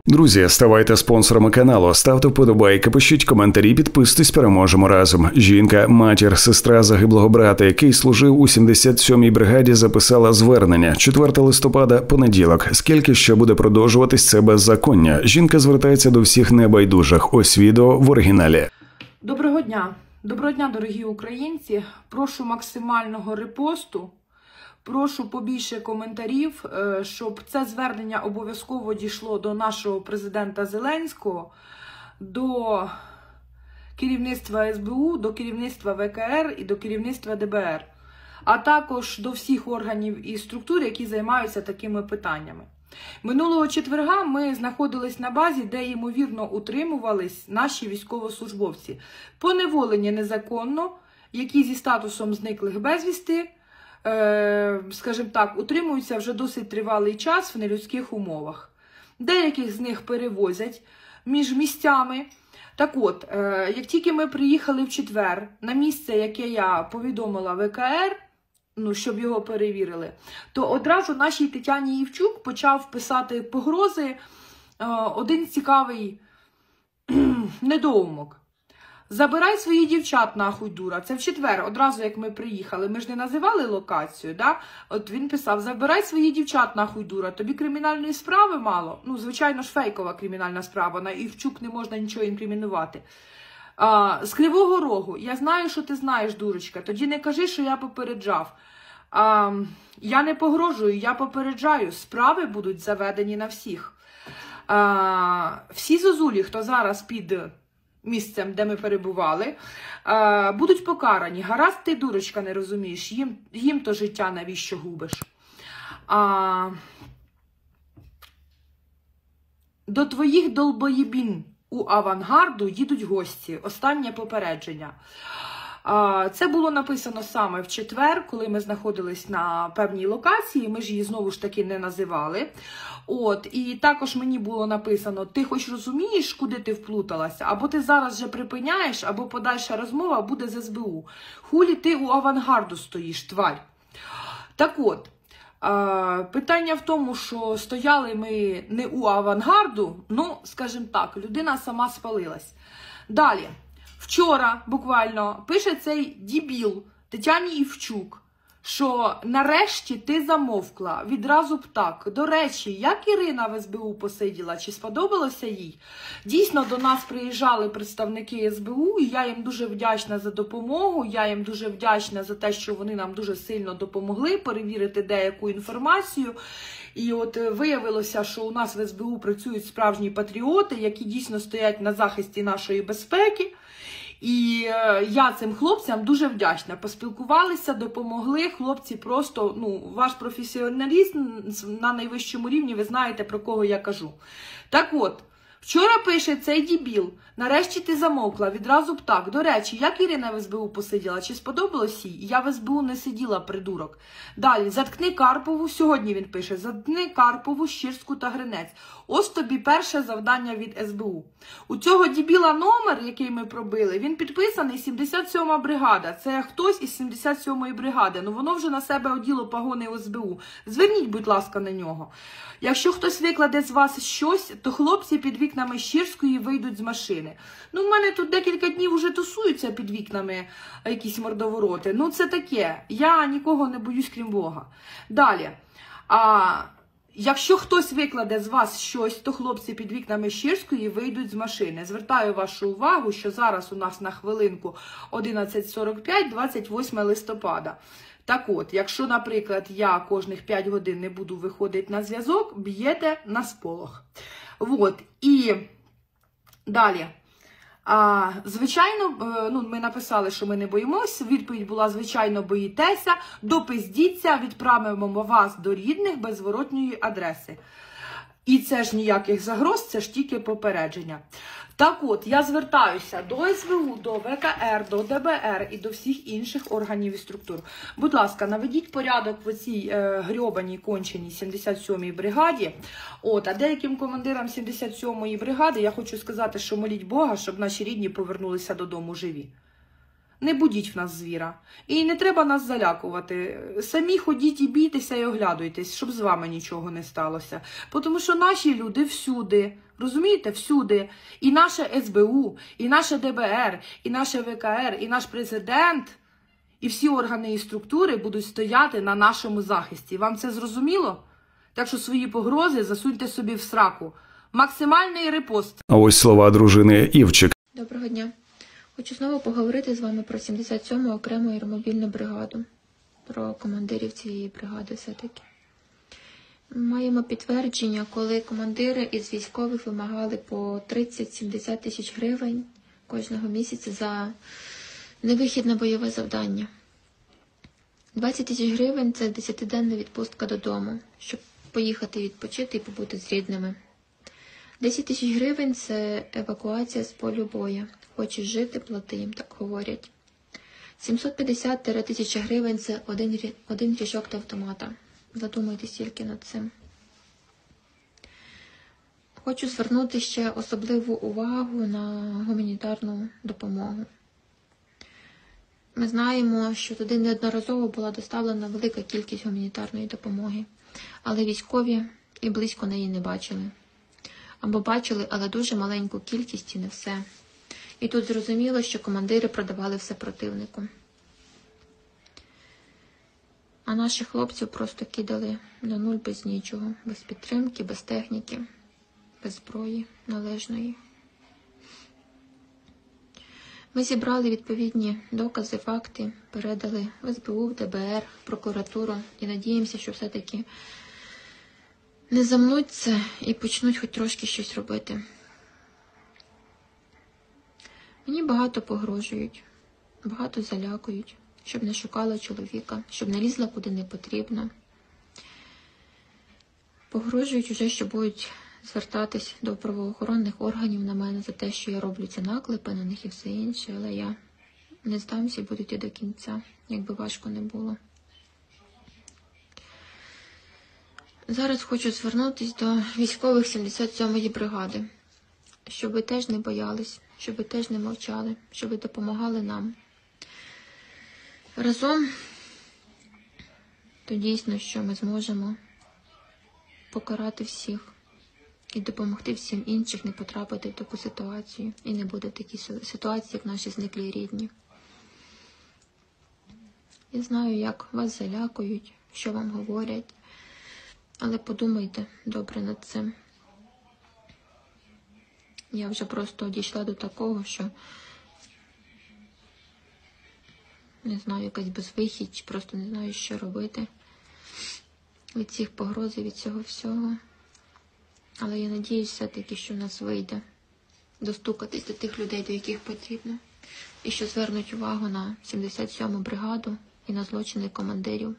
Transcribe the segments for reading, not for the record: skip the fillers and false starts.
Друзі, ставайте спонсорами каналу, ставте вподобайки, пишіть коментарі, підписуйтесь, переможемо разом. Жінка, матір, сестра загиблого брата, який служив у 77-й бригаді, записала звернення. 4 листопада, понеділок. Скільки ще буде продовжуватись це беззаконня? Жінка звертається до всіх небайдужих. Ось відео в оригіналі. Доброго дня. Доброго дня, дорогі українці. Прошу максимального репосту. Прошу побільше коментарів, щоб це звернення обов'язково дійшло до нашого президента Зеленського, до керівництва СБУ, до керівництва ВКР і до керівництва ДБР, а також до всіх органів і структур, які займаються такими питаннями. Минулого четверга ми знаходились на базі, де, ймовірно, утримувались наші військовослужбовці. Поневолені незаконно, які зі статусом зниклих безвісти, скажімо так, утримуються вже досить тривалий час в нелюдських умовах. Деяких з них перевозять між місцями. Так от, як тільки ми приїхали в четвер на місце, яке я повідомила ВКР, щоб його перевірили, то одразу нашій Тетяні Євчук почав писати погрози один цікавий недоумок. Забирай свої дівчат нахуй, дура. Це в четвер, одразу як ми приїхали. Ми ж не називали локацію, да? От він писав, забирай свої дівчат нахуй, дура. Тобі кримінальної справи мало? Звичайно ж, фейкова кримінальна справа. На Євчук не можна нічого інкримінувати. З Кривого Рогу. Я знаю, що ти знаєш, дурочка. Тоді не кажи, що я попереджав. Я не погрожую, я попереджаю. Справи будуть заведені на всіх. Всі зозулі, хто зараз під місцем, де ми перебували, будуть покарані. Гаразд, ти, дурочка, не розумієш, їм то життя навіщо губиш. До твоїх долбоєбін у авангарду їдуть гості. Останнє попередження. Це було написано саме в четвер, коли ми знаходились на певній локації, ми ж її знову ж таки не називали. І також мені було написано, ти хоч розумієш, куди ти вплуталася? Або ти зараз вже припиняєш, або подальша розмова буде з СБУ. Хулі ти у авангарду стоїш, тварь. Так от, питання в тому, що стояли ми не у авангарду, скажімо так, людина сама спалилась. Далі. Вчора, буквально, пише цей дебіл Тетяні Євчук, що нарешті ти замовкла, відразу б так. До речі, як Ірина в СБУ посиділа, чи сподобалося їй? Дійсно, до нас приїжджали представники СБУ, і я їм дуже вдячна за допомогу, я їм дуже вдячна за те, що вони нам дуже сильно допомогли перевірити деяку інформацію. І от виявилося, що у нас в СБУ працюють справжні патріоти, які дійсно стоять на захисті нашої безпеки. І я цим хлопцям дуже вдячна. Поспілкувалися, допомогли. Хлопці просто, ваш професіоналізм на найвищому рівні, ви знаєте, про кого я кажу. Так от, вчора пише цей дебіл, нарешті ти замовкла, відразу б так. До речі, як Ірина в СБУ посиділа, чи сподобалось їй? Я в СБУ не сиділа, придурок. Далі, заткни Карпову, сьогодні він пише, заткни Карпову, Щирську та Гринець. Ось тобі перше завдання від СБУ. У цього дебіла номер, який ми пробили, він підписаний 77-ма бригада. Це хтось із 77-ї бригади. Воно вже на себе оділо погони СБУ. Зверніть, будь ласка, на нього. Якщо хтось викладе з вас щось, то хлопці під вікнами Щирської вийдуть з машини. В мене тут декілька днів вже тусуються під вікнами якісь мордовороти. Це таке. Я нікого не боюсь, крім Бога. Далі. Якщо хтось викладе з вас щось, то хлопці під вікнами Щирської вийдуть з машини. Звертаю вашу увагу, що зараз у нас на хвилинку 11:45, 28 листопада. Так от, якщо, наприклад, я кожних 5 годин не буду виходити на зв'язок, б'єте на сполох. І далі. Звичайно, ми написали, що ми не боїмося, відповідь була, звичайно, боїтеся, допиздіться, відправимо вас до рідних без зворотньої адреси. І це ж ніяких загроз, це ж тільки попередження. Так от, я звертаюся до СБУ, до ВКР, до ДБР і до всіх інших органів і структур. Будь ласка, наведіть порядок в цій грьобаній, конченій 77-й бригаді. А деяким командирам 77-ї бригади я хочу сказати, що моліть Бога, щоб наші рідні повернулися додому живі. Не будіть в нас звіра. І не треба нас залякувати. Самі ходіть і бійтеся і оглядуйтесь, щоб з вами нічого не сталося. Тому що наші люди всюди, розумієте, всюди. І наше СБУ, і наше ДБР, і наше ВКР, і наш президент, і всі органи і структури будуть стояти на нашому захисті. Вам це зрозуміло? Так що свої погрози засуньте собі в сраку. Максимальний репост. А ось слова дружини Івчик. Доброго дня. Хочу знову поговорити з вами про 77-му окрему аеромобільну бригаду. Про командирів цієї бригади все-таки. Маємо підтвердження, коли командири із військових вимагали по 30-70 тисяч гривень кожного місяця за невихід на бойове завдання. 20 тисяч гривень – це 10-денна відпустка додому, щоб поїхати відпочити і побути з рідними. 10 тисяч гривень – це евакуація з полю бою. Хочеш жити – плати їм, так говорять. 750-1000 гривень – це один ріжок до автомата. Задумайтесь тільки над цим. Хочу звернути ще особливу увагу на гуманітарну допомогу. Ми знаємо, що туди неодноразово була доставлена велика кількість гуманітарної допомоги, але військові і близько неї не бачили. Або бачили, але дуже маленьку кількість і не все. І тут зрозуміло, що командири продавали все противнику. А наших хлопців просто кидали на нуль без нічого, без підтримки, без техніки, без зброї належної. Ми зібрали відповідні докази, факти, передали в СБУ, в ДБР, в прокуратуру і надіємося, що все-таки не замнуть це і почнуть хоч трошки щось робити. Мені багато погрожують, багато залякують, щоб не шукала чоловіка, щоб не лізла куди не потрібно. Погрожують уже, що будуть звертатись до правоохоронних органів на мене за те, що я роблю ці наклепи на них і все інше, але я не здамся і буду йти до кінця, якби важко не було. Зараз хочу звернутися до військових 77-ї бригади, щоб ви теж не боялись, щоб ви теж не мовчали, щоб ви допомагали нам. Разом то дійсно, що ми зможемо покарати всіх і допомогти всім іншим не потрапити в таку ситуацію і не буде в такій ситуації, як наші зниклі рідні. Я знаю, як вас залякують, що вам говорять, але подумайте добре над цим. Я вже просто дійшла до такого, що не знаю, якась безвихідь, чи просто не знаю, що робити від цих погроз і від цього всього. Але я надіюсь все-таки, що в нас вийде достукатись до тих людей, до яких потрібно. І що звернуть увагу на 77-му бригаду і на злочини командирів.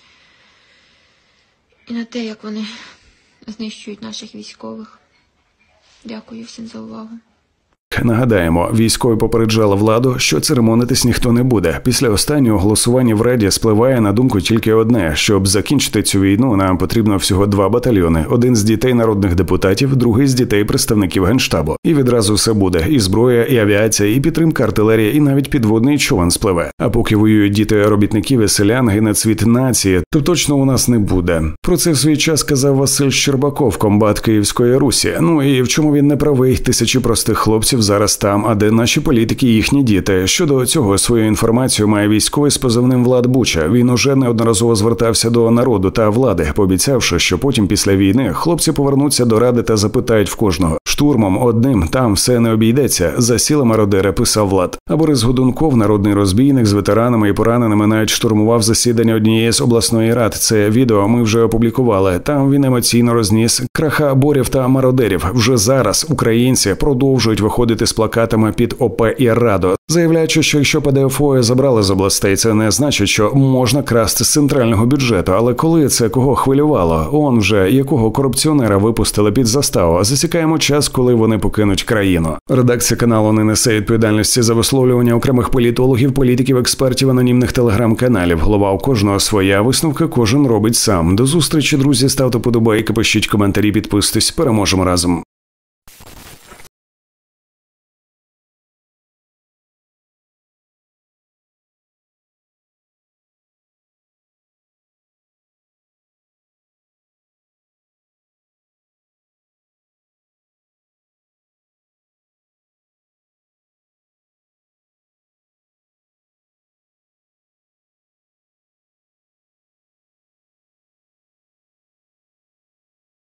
І на те, як вони знищують наших військових. Дякую всім за увагу. Нагадаємо, військові попереджали владу, що церемонитись ніхто не буде. Після останнього голосування в Раді спливає на думку тільки одне. Щоб закінчити цю війну, нам потрібно всього 2 батальйони. Один з дітей народних депутатів, другий з дітей представників Генштабу. І відразу все буде. І зброя, і авіація, і підтримка артилерії, і навіть підводний човен спливе. А поки воюють діти робітників і селян, гине цвіт нації, то точно у нас не буде. Про це в свій час казав Василь Щербаков, комбат Київської Русі. Ну і в чому він не правий? Тисячі простих хлопців зараз там, а де наші політики і їхні діти. Щодо цього свою інформацію має військовий з позивним Влад Буча. Він уже неодноразово звертався до народу та влади, пообіцявши, що потім після війни хлопці повернуться до Ради та запитають в кожного. Штурмом одним там все не обійдеться, засіли мародери, писав Влад. А Борис Годунков, народний розбійник з ветеранами і пораненими, навіть штурмував засідання однієї з обласної рад. Це відео ми вже опублікували. Там він емоційно розніс краха борів та мародерів. Вже зараз українці продовжують виходити з плакатами під ОП і Радо, заявляючи, що якщо ПДФО забрали з областей, це не значить, що можна красти з центрального бюджету. Але коли це кого хвилювало? Он вже якого корупціонера випустили під заставу. Засікаємо час, коли вони покинуть країну. Редакція каналу не несе відповідальності за висловлювання окремих політологів, політиків, експертів, анонімних телеграм-каналів. Голова у кожного своя, висновки кожен робить сам. До зустрічі, друзі, ставте подобайки, пишіть коментарі, підписуйтесь, переможемо разом.